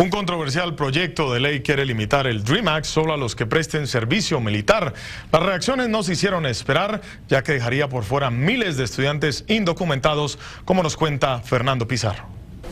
Un controversial proyecto de ley quiere limitar el DREAM Act solo a los que presten servicio militar. Las reacciones no se hicieron esperar, ya que dejaría por fuera miles de estudiantes indocumentados, como nos cuenta Fernando Pizarro.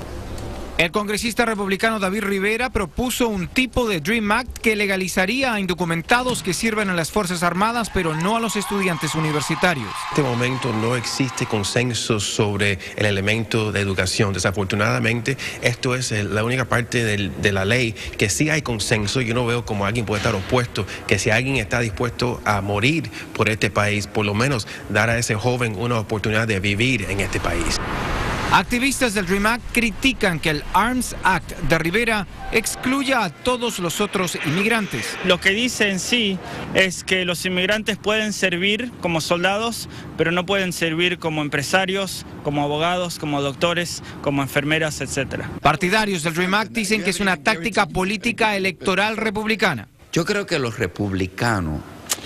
El congresista republicano David Rivera propuso un tipo de DREAM Act que legalizaría a indocumentados que sirven en las Fuerzas Armadas, pero no a los estudiantes universitarios. En este momento no existe consenso sobre el elemento de educación. Desafortunadamente, esto es la única parte de la ley que sí hay consenso. Yo no veo cómo alguien puede estar opuesto, que si alguien está dispuesto a morir por este país, por lo menos dar a ese joven una oportunidad de vivir en este país. Activistas del DREAM Act critican que el ARMS Act de Rivera excluya a todos los otros inmigrantes. Lo que dice en sí es que los inmigrantes pueden servir como soldados, pero no pueden servir como empresarios, como abogados, como doctores, como enfermeras, etc. Partidarios del DREAM Act dicen que es una táctica política electoral republicana. Yo creo que los republicanos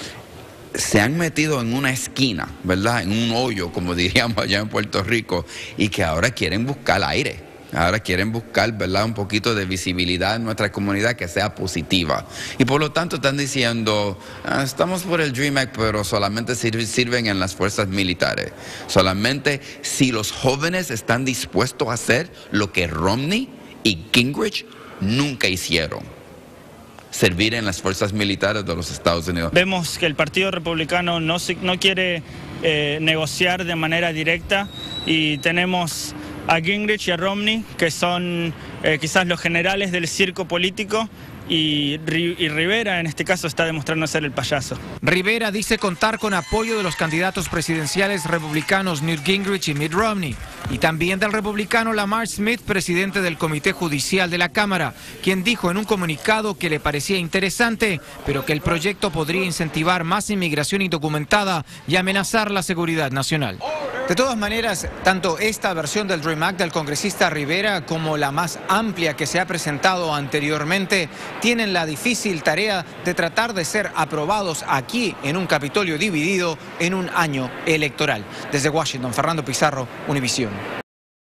se han metido en una esquina, ¿verdad? En un hoyo, como diríamos allá en Puerto Rico, y que ahora quieren buscar aire. Ahora quieren buscar, ¿verdad?, un poquito de visibilidad en nuestra comunidad que sea positiva. Y por lo tanto están diciendo, estamos por el DREAM Act, pero solamente sirven en las fuerzas militares. Solamente si los jóvenes están dispuestos a hacer lo que Romney y Gingrich nunca hicieron: servir en las fuerzas militares de los Estados Unidos. Vemos que el Partido Republicano no quiere negociar de manera directa, y tenemos a Gingrich y a Romney, que son quizás los generales del circo político, y Rivera en este caso está demostrando ser el payaso. Rivera dice contar con apoyo de los candidatos presidenciales republicanos Newt Gingrich y Mitt Romney, y también del republicano Lamar Smith, presidente del Comité Judicial de la Cámara, quien dijo en un comunicado que le parecía interesante, pero que el proyecto podría incentivar más inmigración indocumentada y amenazar la seguridad nacional. De todas maneras, tanto esta versión del DREAM Act del congresista Rivera como la más amplia que se ha presentado anteriormente tienen la difícil tarea de tratar de ser aprobados aquí en un Capitolio dividido en un año electoral. Desde Washington, Fernando Pizarro, Univisión.